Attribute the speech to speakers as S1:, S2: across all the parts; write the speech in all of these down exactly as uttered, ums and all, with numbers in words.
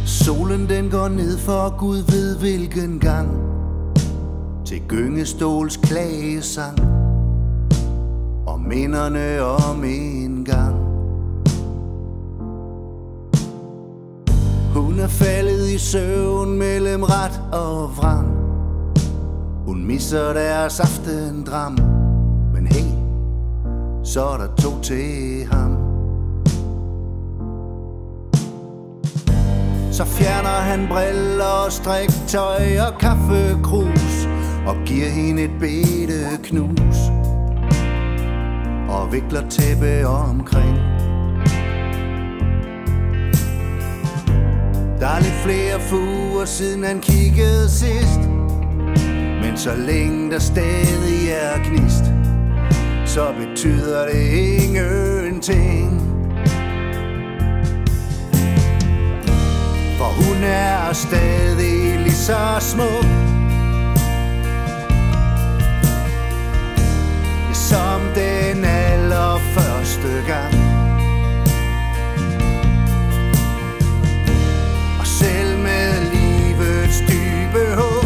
S1: Solen den går ned for Gud ved hvilken gang, til Gyngestols klagesang og minderne om en gang. Hun er faldet i søvn mellem ret og vrang. Hun misser deres aftendram, men hey, så er der to til ham. Så fjerner han briller, striktøj og kaffekrus og giver hende et bitte knus og vikler tæppe omkring. Der er lidt flere fuger siden han kiggede sidst, men så længe der stadig er gnist, så betyder det ingenting. For hun er stadig lige så smuk, som den allerførste gang. Og selv med livets dybe hug,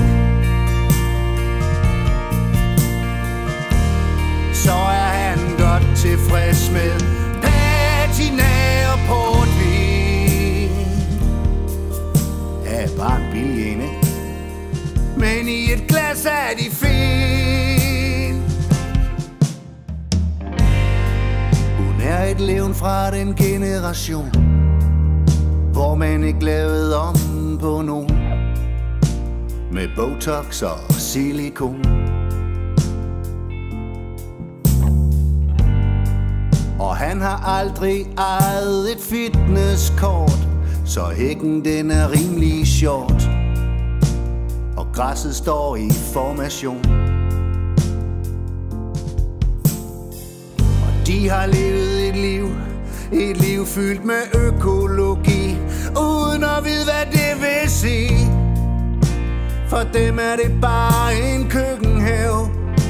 S1: så er han godt tilfreds med patina og portvin. Ja, bare en billig en, ikke? Men i et glas er de fin. Hun er et levn fra den generation, hvor man ikke lavede om på nogen med botox og silikon. Og han har aldrig ejet et fitnesskort, så hækken den er rimelig short, og græsset står i formation. Og de har levet et liv, et liv fyldt med økologi, uden at vide hvad det vil sige. For dem er det bare en køkkenhave.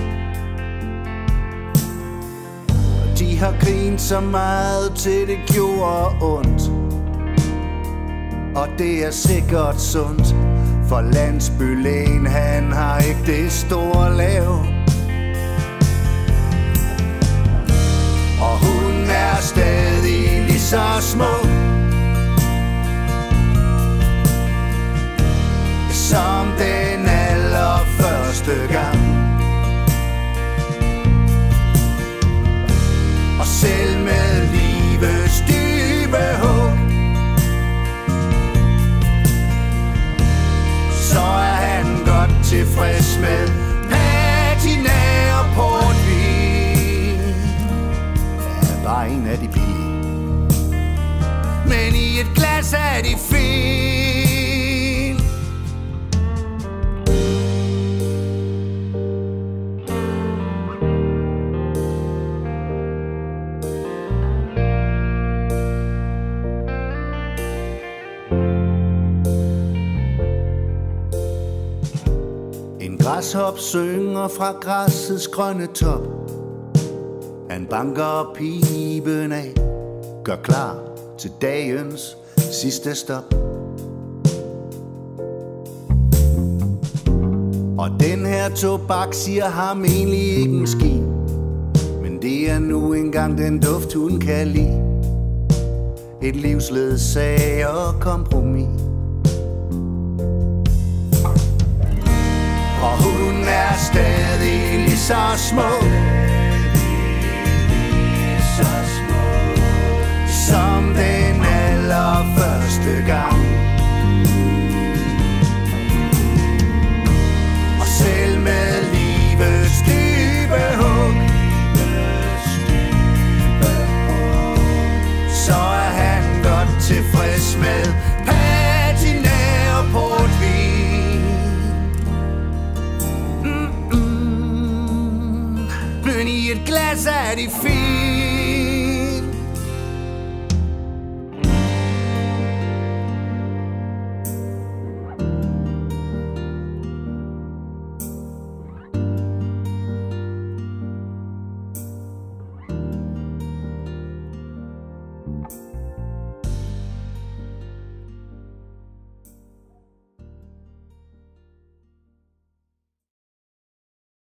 S1: De har grint så meget til det gjorde ondt, og det er sikkert sundt, for landsbylægen han har ikke det store lav. Og hun er stadig lige så smuk, som den allerførste gang. Og selv med livets dybe hug, så er han godt tilfreds med patina og portvin. Ja, bare en af de billige, men i et glas er de fin. Græshop synger fra græssets grønne top. Han banker piben af, gør klar til dagens sidste stop. Og den her tobak siger ham egentlig ikke en ski, men det er nu engang den duft hun kan lide. Et livsledsager og kompromis. Og hun er stadig lige så smuk, som den allerførste gang. Og selv med livets dybe hug, så er han godt tilfreds med patina og portvin. I et glas er de fine.